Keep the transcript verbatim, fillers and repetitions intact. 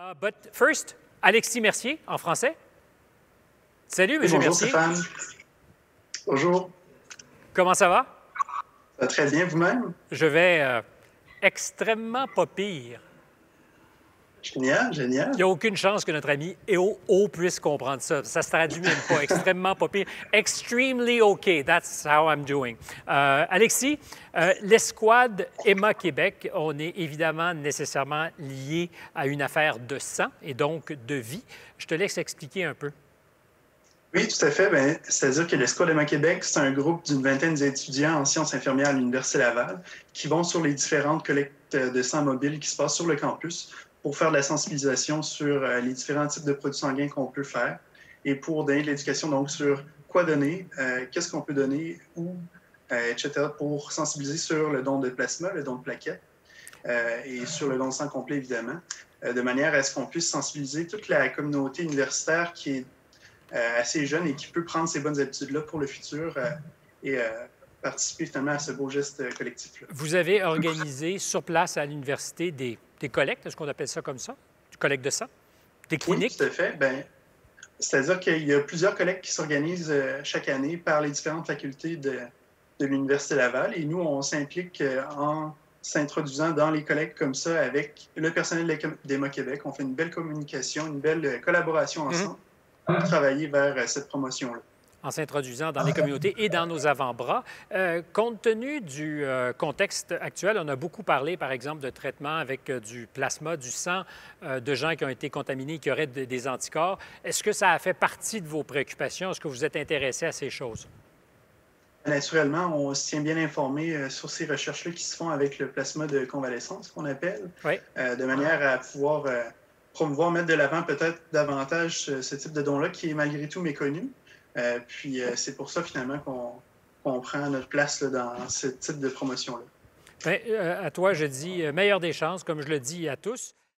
Uh, but first, Alexis Mercier, en français. Salut, M. Bonjour, Mercier. Stéphane. Bonjour. Comment ça va? Ça va très bien, vous-même? Je vais euh, extrêmement pas pire. Génial, génial. Il n'y a aucune chance que notre ami E O O puisse comprendre ça. Ça se traduit même pas. Extrêmement pas pire. Extremely OK. That's how I'm doing. Euh, Alexis, euh, l'escouade Emma Québec, on est évidemment nécessairement lié à une affaire de sang et donc de vie. Je te laisse expliquer un peu. Oui, tout à fait. Bien, c'est-à-dire que l'escouade Emma Québec, c'est un groupe d'une vingtaine d'étudiants en sciences infirmières à l'Université Laval qui vont sur les différentes collectes de sang mobile qui se passent sur le campus pour faire de la sensibilisation sur euh, les différents types de produits sanguins qu'on peut faire et pour donner de l'éducation donc sur quoi donner, euh, qu'est-ce qu'on peut donner, où, euh, et cetera, pour sensibiliser sur le don de plasma, le don de plaquettes euh, et sur le don de sang complet, évidemment, euh, de manière à ce qu'on puisse sensibiliser toute la communauté universitaire qui est euh, assez jeune et qui peut prendre ces bonnes habitudes-là pour le futur euh, et euh, participer finalement à ce beau geste collectif-là. Vous avez organisé sur place à l'université des, des collectes, est-ce qu'on appelle ça comme ça? Du collecte de sang? Des cliniques? Oui, tout à fait. Bien, c'est-à-dire qu'il y a plusieurs collectes qui s'organisent euh, chaque année par les différentes facultés de, de l'Université Laval. Et nous, on s'implique euh, en s'introduisant dans les collectes comme ça avec le personnel d'Emma Québec. On fait une belle communication, une belle collaboration ensemble pour travailler vers euh, cette promotion-là. En s'introduisant dans les communautés et dans nos avant-bras. Euh, compte tenu du euh, contexte actuel, on a beaucoup parlé, par exemple, de traitement avec euh, du plasma, du sang euh, de gens qui ont été contaminés, qui auraient de, des anticorps. Est-ce que ça a fait partie de vos préoccupations? Est-ce que vous êtes intéressé à ces choses? Naturellement, on se tient bien informé euh, sur ces recherches-là qui se font avec le plasma de convalescence, qu'on appelle, oui. euh, de manière à pouvoir euh, promouvoir, mettre de l'avant peut-être davantage ce, ce type de don-là qui est malgré tout méconnu. Euh, puis euh, c'est pour ça finalement qu'on qu'on prend notre place là, dans ce type de promotion-là. Bien, euh, à toi, je dis euh, meilleure des chances, comme je le dis à tous.